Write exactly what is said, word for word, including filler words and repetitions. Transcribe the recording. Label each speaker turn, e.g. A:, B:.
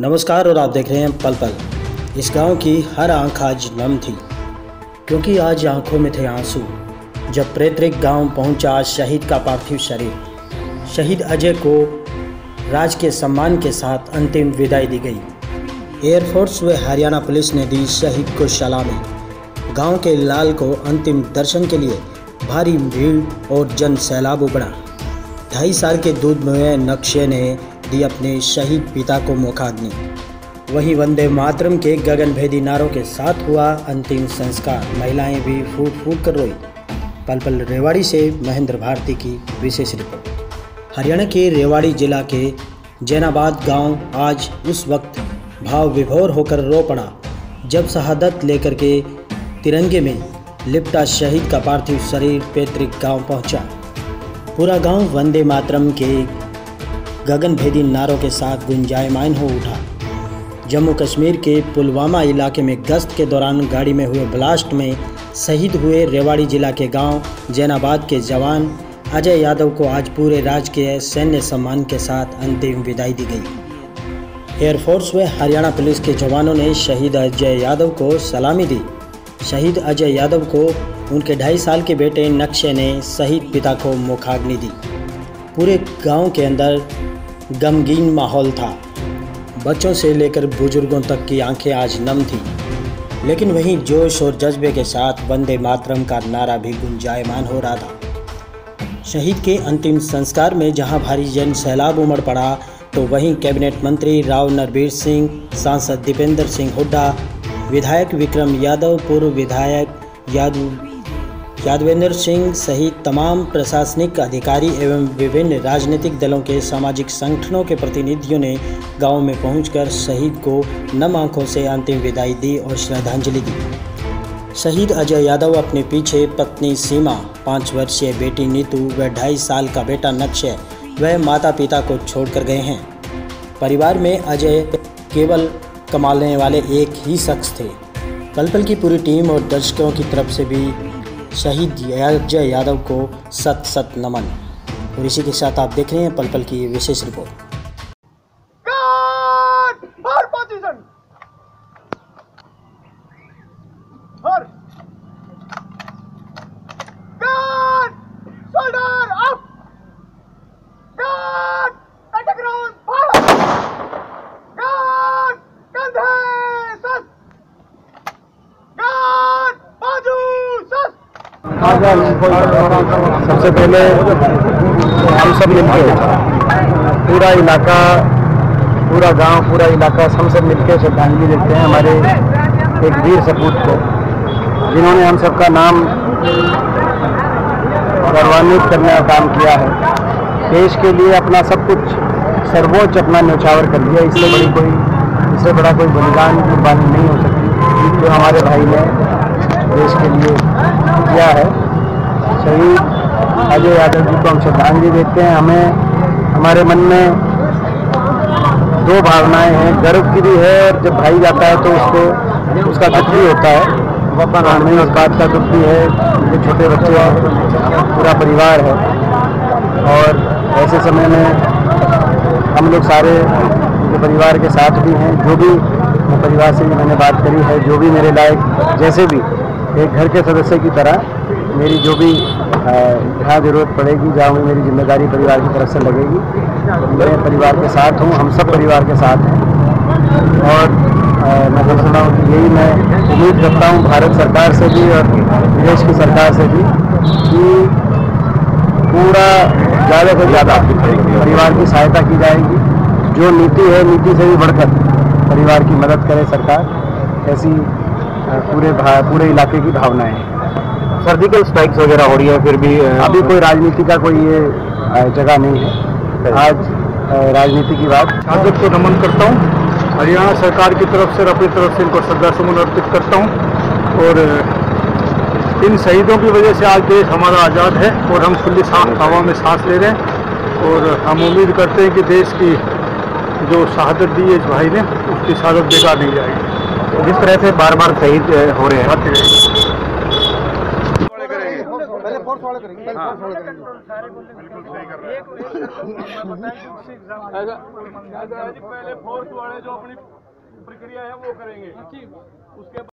A: नमस्कार और आप देख रहे हैं पल पल। इस गांव की हर आंख आज नम थी, क्योंकि आज आंखों में थे आंसू जब पैतृक गांव पहुंचा शहीद का पार्थिव शरीर। शहीद अजय को राजकीय सम्मान के साथ अंतिम विदाई दी गई। एयरफोर्स व हरियाणा पुलिस ने दी शहीद को सलामी। गांव के लाल को अंतिम दर्शन के लिए भारी भीड़ और जन सैलाब उमड़ा। ढाई साल के दूध में नक्शे ने दी अपने शहीद पिता को मुखाग्नि। वहीं वंदे मातरम के गगनभेदी नारों के साथ हुआ अंतिम संस्कार। महिलाएं भी फूट फूट कर रोई। पल पल रेवाड़ी से महेंद्र भारती की विशेष रिपोर्ट। हरियाणा के रेवाड़ी जिला के जैनाबाद गांव आज उस वक्त भाव विभोर होकर रो पड़ा जब शहादत लेकर के तिरंगे में लिपटा शहीद का पार्थिव शरीर पैतृक गांव पहुंचा। पूरा गांव वंदे मातरम के गगनभेदी नारों के साथ गुंजायमान हो उठा। जम्मू कश्मीर के पुलवामा इलाके में गश्त के दौरान गाड़ी में हुए ब्लास्ट में शहीद हुए रेवाड़ी जिला के गांव जैनाबाद के जवान अजय यादव को आज पूरे राजकीय सैन्य सम्मान के साथ अंतिम विदाई दी गई। एयरफोर्स व हरियाणा पुलिस के जवानों ने शहीद अजय यादव को सलामी दी। शहीद अजय यादव को उनके ढाई साल के बेटे नक्शे ने शहीद पिता को मुखाग्नि दी। पूरे गांव के अंदर गमगीन माहौल था। बच्चों से लेकर बुजुर्गों तक की आंखें आज नम थी, लेकिन वहीं जोश और जज्बे के साथ वंदे मातरम का नारा भी गुंजायमान हो रहा था। शहीद के अंतिम संस्कार में जहां भारी जन सैलाब उमड़ पड़ा, तो वहीं कैबिनेट मंत्री राव नरबीर सिंह, सांसद दीपेंद्र सिंह हुड्डा, विधायक विक्रम यादव, पूर्व विधायक यादव यादवेंद्र सिंह सहित तमाम प्रशासनिक अधिकारी एवं विभिन्न राजनीतिक दलों के सामाजिक संगठनों के प्रतिनिधियों ने गांव में पहुंचकर शहीद को नम आंखों से अंतिम विदाई दी और श्रद्धांजलि दी। शहीद अजय यादव अपने पीछे पत्नी सीमा, पाँच वर्षीय बेटी नीतू व ढाई साल का बेटा नक्शे व माता पिता को छोड़कर गए हैं। परिवार में अजय केवल कमाने वाले एक ही शख्स थे। पल पल की पूरी टीम और दर्शकों की तरफ से भी शहीद अजय यादव को सत सत नमन। और इसी के साथ आप देख रहे हैं पल पल की विशेष रिपोर्ट।
B: सबसे पहले हम सब मिलकर पूरा इलाका, पूरा गांव, पूरा इलाका हम सब मिलकर श्रद्धांजलि देते हैं हमारे एक वीर सपूत को, जिन्होंने हम सबका नाम गौरवान्वित करने का काम किया है। देश के लिए अपना सब कुछ सर्वोच्च अपना न्यौछावर कर दिया। इससे बड़ी कोई इससे बड़ा कोई बलिदान कुर्बानी नहीं हो सकती जो हमारे भाई ने देश के लिए किया है। शहीद अजय यादव जी को हम श्रद्धांजलि देते हैं। हमें हमारे मन में दो भावनाएं हैं, गर्व की भी है और जब भाई जाता है तो उसको उसका दुख भी होता है। हमें उस बात का दुख भी है कि छोटे बच्चे हैं, पूरा परिवार है और ऐसे समय में हम लोग सारे उनके परिवार के साथ भी हैं। जो भी परिवार से भी मैंने बात करी है, जो भी मेरे लायक जैसे भी एक घर के सदस्य की तरह मेरी जो भी जहाँ ज़रूरत पड़ेगी, जहाँ भी मेरी जिम्मेदारी परिवार की तरफ से लगेगी, मैं परिवार के साथ हूँ, हम सब परिवार के साथ हैं। और आ, मैं समझता हूँ कि यही मैं उम्मीद करता हूँ भारत सरकार से भी और देश की सरकार से भी कि पूरा ज़्यादा से ज़्यादा परिवार की सहायता की जाएगी। जो नीति है, नीति से भी बढ़कर परिवार की मदद करे सरकार, ऐसी पूरे पूरे इलाके की भावनाएं हैं।
C: सर्जिकल स्ट्राइक्स वगैरह हो रही है, फिर भी
B: अभी कोई राजनीति का कोई ये जगह नहीं है। आज राजनीति की बात।
D: शहादत को नमन करता हूँ, हरियाणा सरकार की तरफ से और अपनी तरफ से इनको श्रद्धासुमन अर्पित करता हूँ। और इन शहीदों की वजह से आज देश हमारा आज़ाद है और हम खुली साफ हवा में सांस ले रहे हैं। और हम उम्मीद करते हैं कि देश की जो शहादत दी है इस भाई ने, उसकी शहादत बेकार नहीं जाएगी।
C: जिस तरह से बार बार शहीद हो रहे हैं,
B: फोर्स वाले करेंगे, पहले फोर्स वाले करेंगे।
D: पहले फोर्स वाले जो अपनी प्रक्रिया है वो करेंगे, उसके